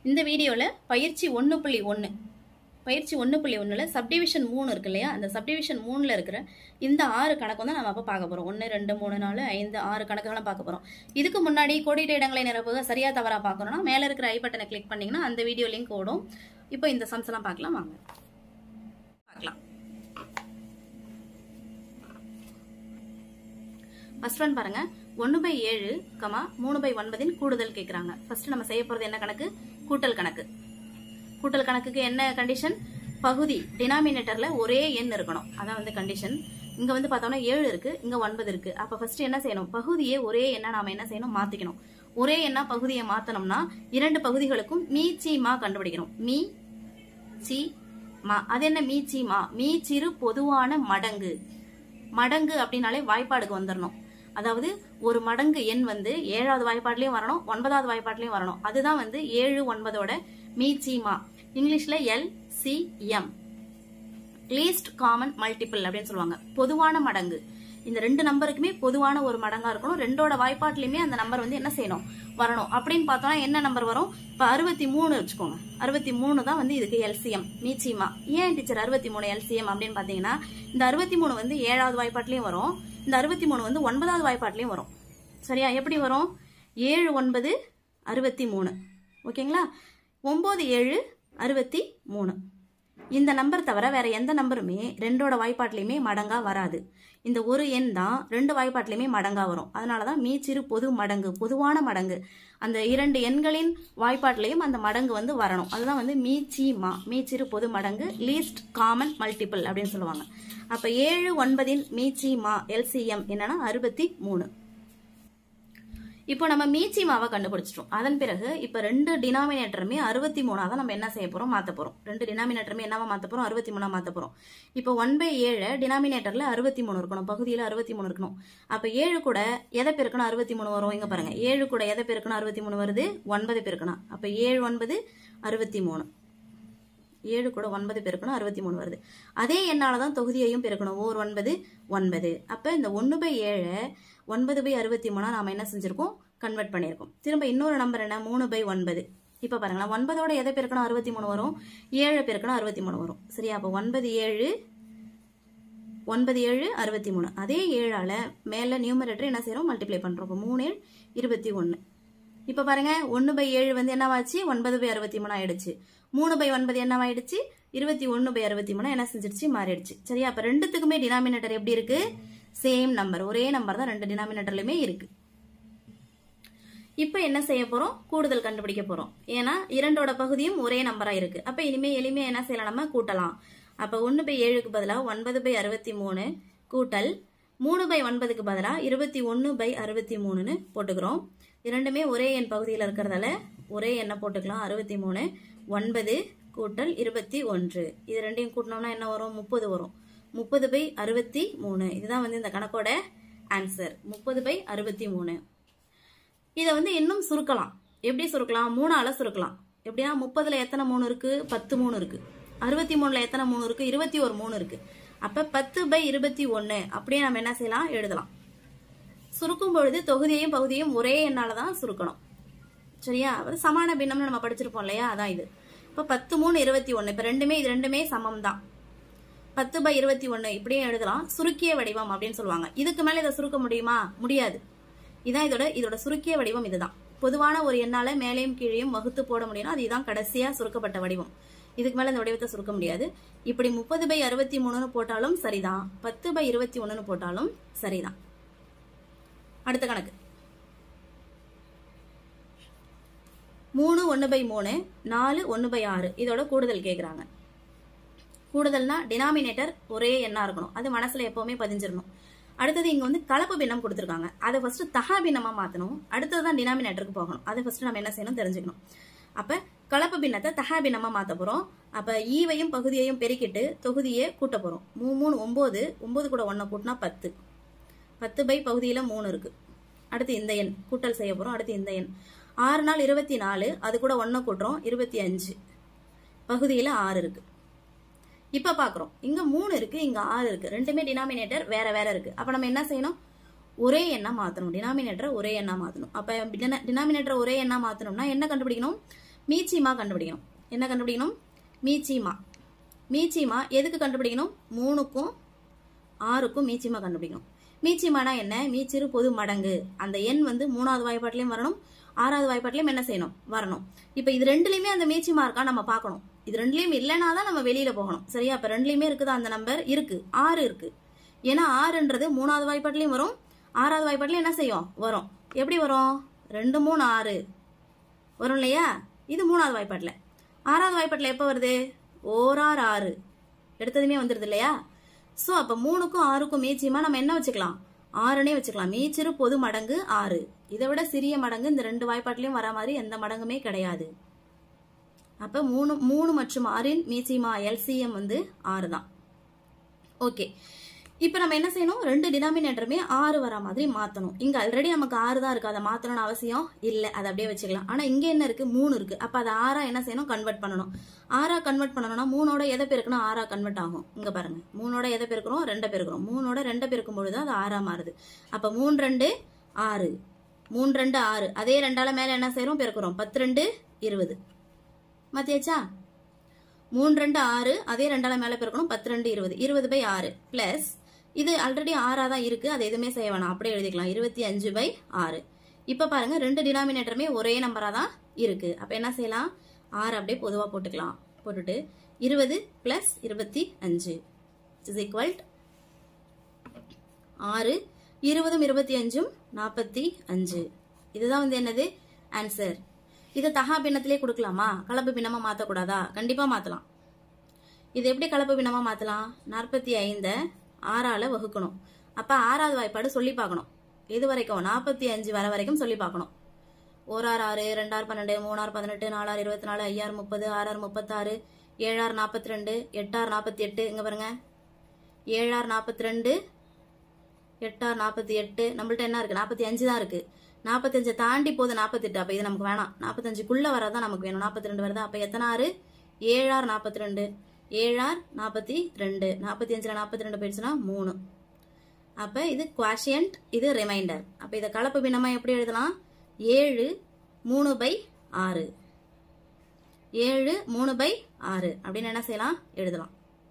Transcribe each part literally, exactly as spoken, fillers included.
இந்த வீடியோல பயிற்சி ஒன்று புள்ளி ஒன்று பயிற்சி ஒன்று புள்ளி ஒன்றில் சப்டிவிஷன் மூணு இருக்கு இல்லையா, அந்த சப்டிவிஷன் மூணில் இருக்கிற இந்த ஆறு கணக்கு வந்து நம்ம அப்போ பார்க்க போகிறோம். ஒன்று ரெண்டு மூணு நாலு ஐந்து ஆறு கணக்குகளும் பார்க்க போகிறோம். இதுக்கு முன்னாடி கோடிட்ட இடங்களை நிரப்புக சரியா தவறா பார்க்கணும்னா மேலே இருக்கிற ஐ பட்டனை கிளிக் பண்ணிங்கன்னா அந்த வீடியோ லிங்க் ஓடும். இப்போ இந்த சம்ஸ் எல்லாம் பார்க்கலாம் வாங்க பார்க்கலாம். ஃபர்ஸ்ட் ஒன் பாருங்க, ஒன்று பை ஏழு கமா மூணு பை ஒன்பதின் கூடுதல் கேட்குறாங்க. ஃபர்ஸ்ட் நம்ம செய்ய போகிறது என்ன கணக்கு? கூட்டல் கணக்கு. கூட்டல் கணக்குக்கு என்ன கண்டிஷன்? பகுதி டினாமினேட்டர்ல ஒரே எண் இருக்கணும், அதான் வந்து கண்டிஷன். இங்க வந்து பார்த்தோம்னா ஏழு இருக்கு, இங்க ஒன்பது இருக்கு. அப்ப ஃபர்ஸ்ட் என்ன செய்யணும்? பகுதியை ஒரே எண்ணா நாம என்ன செய்யணும்? மாத்திக்கணும். ஒரே எண்ணா பகுதியை மாத்தணும்னா இரண்டு பகுதிகளுக்கும் மீ சி மா கண்டுபிடிக்கணும். மீ சி மா. அது என்ன மீ சி மா? மீ சிறு பொதுவான மடங்கு. மடங்கு அப்படின்னாலே வாய்ப்பாடுக்கு வந்துடணும். அதாவது ஒரு மடங்கு எண் வந்து ஏழாவது வாய்ப்பாட்லயும் வரணும், ஒன்பதாவது வாய்ப்பாட்லயும் வரணும். அதுதான் வந்து ஏழு ஒன்பதோட மீச்சிமா. இங்கிலீஷ்ல L C M, least common multiple அப்படின்னு சொல்லுவாங்க. பொதுவான மடங்கு. இந்த ரெண்டு நம்பருக்குமே பொதுவான ஒரு மடங்கா இருக்கணும். ரெண்டோட வாய்ப்பாட்லயுமே அந்த நம்பர் வந்து என்ன செய்யணும்? வரணும். அப்படின்னு பார்த்தோம்னா என்ன நம்பர் வரும்? இப்ப அறுபத்தி மூணு வச்சுக்கோங்க. அறுபத்தி மூணு தான் வந்து இதுக்கு எல்சிஎம் மீச்சிமா. ஏன் டீச்சர் அறுபத்தி மூணு எல்சிஎம் அப்படின்னு பாத்தீங்கன்னா, இந்த அறுபத்தி மூணு வந்து ஏழாவது வாய்ப்பாட்லயும் வரும், இந்த அறுபத்தி மூணு வந்து ஒன்பதாவது வாய்ப்பாட்லயும் வரும். சரியா? எப்படி வரும்? ஏழு ஒன்பது அறுபத்தி மூணு. ஓகேங்களா? ஒன்பது ஏழு அறுபத்தி மூணு. இந்த நம்பர் தவிர வேற எந்த நம்பருமே ரெண்டோட வாய்ப்பாட்லயுமே மடங்கா வராது. இந்த ஒரு எண் தான் ரெண்டு வாய்ப்பாட்லயுமே மடங்கா வரும். அதனாலதான் மீச்சிறு பொது மடங்கு, பொதுவான மடங்கு. அந்த இரண்டு எண்களின் வாய்ப்பாட்லயும் அந்த மடங்கு வந்து வரணும். அதுதான் வந்து மீச்சி மா, மீச்சிறு பொது மடங்கு, லீஸ்ட் காமன் மல்டிபிள் அப்படின்னு சொல்லுவாங்க. அப்ப ஏழு ஒன்பதின் மீச்சி மா எல்சிஎம் என்னன்னா அறுபத்தி மூணு. இப்போ நம்ம மீச்சி மாவை கண்டுபிடிச்சிட்டோம். அதன் பிறகு இப்ப ரெண்டு டினாமினேட்டருமே அறுபத்தி மூணா தான் நம்ம என்ன செய்ய போறோம்? மாத்த போறோம். ரெண்டு டினாமினேட்டருமே என்னவா மாத்த போறோம்? அறுபத்தி மூணா மாத்த போறோம். இப்போ ஒன் பை ஏழு டினாமினேட்டர்ல அறுபத்தி மூணு இருக்கணும், பகுதியில அறுபத்தி மூணு இருக்கணும். அப்ப ஏழு கூட எதை பெருக்கணும்? அறுபத்தி மூணு வரும். இங்க பாருங்க, ஏழு கூட எதை பெருக்கணும்? அறுபத்தி மூணு வருது. ஒன்பது பெருக்கணும். அப்ப ஏழு ஒன்பது அறுபத்தி மூணு. ஏழு கூட ஒன்பது பெருக்கணும், அறுபத்தி மூணு வருது. அதே எண்ணாலதான் தொகுதியையும் பெருக்கணும். ஓர் ஒன்பது ஒன்பது. அப்ப இந்த ஒன்னு பை ஏழு ஒன்பது பை அறுபத்தி மூணா நாம என்ன செஞ்சிருக்கோம்? கன்வெர்ட் பண்ணிருக்கோம். திரும்ப இன்னொரு நம்பர் என்ன? மூணு பை ஒன்பது. இப்ப பாருங்களா, ஒன்பதோட எதை பெருக்கணும்? அறுபத்தி மூணு வரும். ஏழு பெருக்கணும் அறுபத்தி மூணு வரும். சரியா? அப்ப ஒன்பது ஏழு ஒன்பது ஏழு அறுபத்தி மூணு. அதே ஏழால மேல நியூமரேட்டர் என்ன செய்யறோம்? மல்டிப்ளை பண்றோம். இப்போ மூணு ஏழு இருபத்தி ஒன்னு. இப்ப பாருங்க, ஒன்னு பை ஏழு வந்து என்னவாச்சு? ஒன்பது பை அறுபத்தி மூணு ஆயிடுச்சு. மூணு பை ஒன்பது என்னவாயிடுச்சு? இருபத்தி ஒன்னு பை அறுபத்தி மூணு என்ன செஞ்சிருச்சு? மாறிடுச்சு. சரியா? அப்ப ரெண்டுத்துக்குமே டினாமினேட்டர் எப்படி இருக்கு? சேம் நம்பர், ஒரே நம்பர் தான் ரெண்டு டினாமினேட்டர்லயுமே இருக்கு. இப்ப என்ன செய்ய போறோம்? கூடுதல் கண்டுபிடிக்க போறோம். ஏன்னா இரண்டோட பகுதியும் ஒரே நம்பரா இருக்கு. அப்ப இனிமே எளிமையா என்ன செய்யலாம்? நம்ம கூட்டலாம். அப்ப ஒன்னு பை ஏழுக்கு பதிலா ஒன்பது பை அறுபத்தி மூணு கூட்டல் மூணு பை ஒன்பதுக்கு பதிலா இருபத்தி ஒன்னு பை அறுபத்தி மூணுன்னு போட்டுக்கிறோம். இரண்டுமே ஒரே எண் பகுதியில் இருக்கிறதால ஒரே எண்ணை போட்டுக்கலாம். அறுபத்தி மூணு ஒன்பது கூட்டல் இருபத்தி ஒன்று. இது ரெண்டையும் கூட்டினோம்னா என்ன வரும்? முப்பது வரும். முப்பது பை அறுபத்தி மூணு. இதுதான் வந்து இந்த கணக்கோட ஆன்சர். முப்பது பை அறுபத்தி மூணு. இதை வந்து இன்னும் சுருக்கலாம். எப்படி சுருக்கலாம்? மூணால சுருக்கலாம். எப்படின்னா, முப்பதுல எத்தனை மூணு இருக்கு? பத்து மூணு இருக்கு. அறுபத்தி மூணுல எத்தனை மூணு இருக்கு? இருபத்தி ஒரு மூணு இருக்கு. அப்ப பத்து பை இருபத்தி ஒன்னு அப்படியே நம்ம என்ன செய்யலாம்? எழுதலாம். சுருக்கும் பொழுது தொகுதியையும் பகுதியும் ஒரே எண்ணாலதான் சுருக்கணும். சரியா? சமான பின்னம்னு நம்ம படிச்சிருப்போம் இல்லையா, அதான் இது. இப்ப பத்து மூணு இருபத்தி ஒன்னு. இப்ப ரெண்டுமே இது ரெண்டுமே சமம் தான். பத்து பை இருபத்தி ஒன்னு இப்படியே எழுதலாம். சுருக்கிய வடிவம் அப்படின்னு சொல்லுவாங்க. இதுக்கு மேல இதை சுருக்க முடியுமா? முடியாது. இதான் இதோட இதோட சுருக்கிய வடிவம். இதுதான் பொதுவான ஒரு எண்ணால மேலையும் கீழையும் வகுத்து போட முடியும். அது இதான் கடைசியா சுருக்கப்பட்ட வடிவம். இதுக்கு மேல இந்த வடிவத்தை சுருக்க முடியாது. இப்படி முப்பது பை அறுபத்தி மூணுன்னு போட்டாலும் சரிதான், பத்து பை இருபத்தி ஒண்ணுன்னு போட்டாலும் சரிதான். அடுத்த கணக்கு மூணு ஒன்னு பை மூணு நாலு ஒன்னு பை ஆறு. இதோட கூடுதல் கேக்குறாங்க. கூடுதல்னா டினாமினேட்டர் ஒரே எண்ணா இருக்கணும். அது மனசுல எப்பவுமே பதிஞ்சிடணும். அடுத்தது இங்க வந்து கலப்பு பின்னம் கொடுத்துருக்காங்க. அதை ஃபர்ஸ்ட் தகா பின்னமா மாத்தணும். அடுத்ததுதான் டினாமினேட்டருக்கு போகணும். அதை ஃபர்ஸ்ட் நம்ம என்ன செய்யணும்? தெரிஞ்சுக்கணும். அப்ப கலப்பு பின்னத்தை தகா பின்னமா மாத்த போறோம். அப்ப ஈவையும் பகுதியையும் பெருக்கிட்டு தொகுதியை கூட்ட போறோம். மூணு மூணு ஒன்பது. ஒன்பது கூட ஒன்ன கூட்டினா பத்து. பத்து பை பகுதியில மூணு இருக்கு. அடுத்து இந்த எண் கூட்டல் செய்ய போறோம். அடுத்து இந்த எண் ஆறு நாள் இருபத்தி நாலு. அது கூட ஒன்ன கூட்டுறோம். இருபத்தி அஞ்சு. பகுதியில ஆறு இருக்கு. இப்ப பாக்குறோம், இங்க மூணு இருக்கு, இங்க ஆறு இருக்கு. ரெண்டுமே டினாமினேட்டர் வேற வேற இருக்கு. அப்ப நம்ம என்ன செய்யணும்? ஒரே எண்ணா மாத்தணும். டினாமினேட்டர் ஒரே எண்ணா மாத்தணும். அப்ப டினாமினேட்டர் ஒரே எண்ணா மாத்தணும்னா என்ன கண்டுபிடிக்கணும்? மீச்சிமா கண்டுபிடிக்கணும். என்ன கண்டுபிடிக்கணும்? மீச்சிமா. மீச்சிமா எதுக்கு கண்டுபிடிக்கணும்? மூணுக்கும் ஆறுக்கும் மீச்சிமா கண்டுபிடிக்கணும். மீச்சிமானா என்ன? மீச்சிறு பொது மடங்கு. அந்த எண் வந்து மூணாவது வாய்ப்பாட்டிலையும் வரணும், ஆறாவது வாய்ப்பாட்டிலையும் என்ன செய்யணும்? வரணும். இப்ப இது ரெண்டுலயுமே அந்த மீச்சிமா இருக்கா நம்ம பார்க்கணும். இது ரெண்டுலயும் இல்லைன்னா தான் நம்ம வெளியில போகணும். சரியா? இப்ப ரெண்டுலயுமே இருக்குதா? அந்த நம்பர் இருக்கு, ஆறு இருக்கு. ஏன்னா ஆறுன்றது மூணாவது வாய்ப்பாட்டிலையும் வரும், ஆறாவது வாய்ப்பாட்டிலையும் என்ன செய்யும்? வரும். எப்படி வரும்? ரெண்டு மூணு ஆறு வரும் இல்லையா? இது மூணாவது வாய்ப்பாட்டுல. ஆறாவது வாய்ப்பாட்டுல எப்ப வருது? ஓராறு ஆறு எடுத்ததுமே வந்துருது இல்லையா? சோ அப்ப மூணுக்கும் ஆறுக்கும் மீச்சியமா நம்ம என்ன வச்சுக்கலாம்? ஆறுனே வச்சுக்கலாம். மீச்சிறு பொது மடங்கு ஆறு. இதை விட சிறிய மடங்கு இந்த ரெண்டு வாய்ப்பாட்டிலையும் வர மாதிரி எந்த மடங்குமே கிடையாது. அப்ப மூணு மூணு மற்றும் ஆறின் மீச்சிமா எல்சிஎம் வந்து ஆறு தான். ஓகே, இப்ப நம்ம என்ன செய்யணும்? ரெண்டு டினாமினேட்டருமே ஆறு வர மாதிரி மாத்தணும். இங்க ஆல்ரெடி நமக்கு ஆறு தான் இருக்கு, அதை மாத்தணும்னு அவசியம் இல்ல, அதை அப்படியே வச்சுக்கலாம். ஆனா இங்க என்ன இருக்கு? மூணு இருக்கு. அப்ப அதை ஆறா என்ன செய்யணும்? கன்வெர்ட் பண்ணணும். ஆறா கன்வெர்ட் பண்ணணும்னா மூணோட எதை பெருக்கணும்? ஆறா கன்வெர்ட் ஆகும். இங்க பாருங்க, மூணோட எதை பெருக்கிறோம்? ரெண்டை பெருக்கிறோம். மூணோட ரெண்டை பெருக்கும் பொழுது அது ஆறா மாறுது. அப்ப மூணு ரெண்டு ஆறு, மூணு ரெண்டு ஆறு. அதே ரெண்டால மேல என்ன செய்யறோம்? பெருக்கிறோம். பத்து ரெண்டு இருபது. மாத்தியாச்சா? மூணு ரெண்டு ஆறு, அதே ரெண்டால மேல பெருக்கணும். பத்து ரெண்டு இருபது. இருபது பை ஆறு பிளஸ் இது ஆல்ரெடி ஆறா தான் இருக்கு, அது எதுவுமே செய்ய வேணாம், அப்படியே எழுதிக்கலாம். இருபத்தி அஞ்சு பை ஆறு. இப்ப பாருங்க, ரெண்டு டினாமினேட்டருமே ஒரே நம்பரா தான் இருக்கு. அப்ப என்ன செய்யலாம்? ஆறு அப்படியே பொதுவா போட்டுக்கலாம். போட்டுட்டு இருபது பிளஸ் இருபத்தி அஞ்சு இஸ் ஈக்குவல் ஆறு. இருபதும் இருபத்தி அஞ்சும் நாற்பத்தி அஞ்சு. இதுதான் வந்து என்னது? ஆன்சர். இதை தகா பின்னத்திலே கொடுக்கலாமா? கலப்பு பின்னமா மாத்தக்கூடாதா? கண்டிப்பா மாத்தலாம். இது எப்படி கலப்பு பின்னமா மாத்தலாம்? நாற்பத்தி ஐந்து ஆறால வகுக்கணும். அப்ப ஆறாவது வாய்ப்பாடு சொல்லி பார்க்கணும். இது வரைக்கும் நாற்பத்தி அஞ்சு வர வரைக்கும் சொல்லி பார்க்கணும். ஓராறு ஆறு, ரெண்டாறு பன்னெண்டு, மூணாறு பதினெட்டு, நாலாறு இருபத்தி நாலு, ஐயாறு முப்பது, ஆறாறு முப்பத்தாறு, ஏழாறு நாற்பத்தி ரெண்டு, எட்டாறு நாற்பத்தி எட்டு. இங்க பாருங்க, ஏழாறு நாற்பத்தி ரெண்டு, எட்டாறு நாற்பத்தி எட்டு. நம்மள்ட்ட என்ன இருக்கு? நாற்பத்தி அஞ்சு தான் இருக்கு. நாற்பத்தி அஞ்சு தாண்டி போகுது நாற்பத்தி எட்டு. அப்ப இது நமக்கு வேணாம். நாற்பத்தி அஞ்சுக்குள்ள வரதான் நமக்கு வேணும். நாற்பத்தி ரெண்டு வருதா? அப்ப எத்தனை ஆறு? ஏழாறு நாற்பத்தி ரெண்டு, ஏழாறு நாற்பத்தி ரெண்டு. நாற்பத்தி அஞ்சுல நாற்பத்தி ரெண்டு போயிடுச்சுன்னா மூணு. அப்ப இது குவாஷியன்ட், இது ரிமைண்டர். அப்ப இதை கலப்பு பின்னமா எப்படி எழுதலாம்? ஏழு மூணு பை ஆறு. ஏழு மூணு பை ஆறு அப்படின்னு என்ன செய்யலாம்? எழுதலாம்.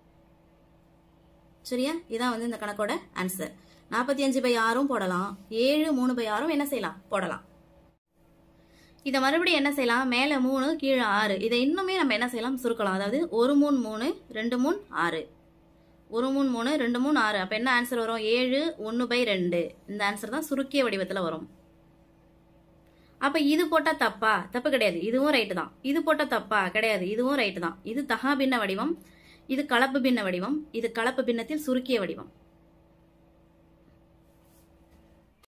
சரியா? இதான் வந்து இந்த கணக்கோட ஆன்சர். நாற்பத்தி அஞ்சு பை ஆறும் போடலாம், ஏழு மூணு பை ஆறும் என்ன செய்யலாம்? போடலாம். இதை மறுபடியும் என்ன செய்யலாம்? மேல மூணு கீழே ஆறு. இதை இன்னுமே நம்ம என்ன செய்யலாம்? சுருக்கலாம். அதாவது ஒரு மூணு மூணு, ரெண்டு மூணு ஆறு, ஒரு மூணு மூணு, ரெண்டு மூணு ஆறு. அப்ப என்ன ஆன்சர் வரும்? ஏழு ஒன்னு பை ரெண்டு. இந்த ஆன்சர் தான் சுருக்கிய வடிவத்துல வரும். அப்ப இது போட்டா தப்பா? தப்பு கிடையாது, இதுவும் ரைட்டு தான். இது போட்டா தப்பா? கிடையாது, இதுவும் ரைட்டு தான். இது தகா பின்ன வடிவம், இது கலப்பு பின்ன வடிவம், இது கலப்பு பின்னத்தில் சுருக்கிய வடிவம்.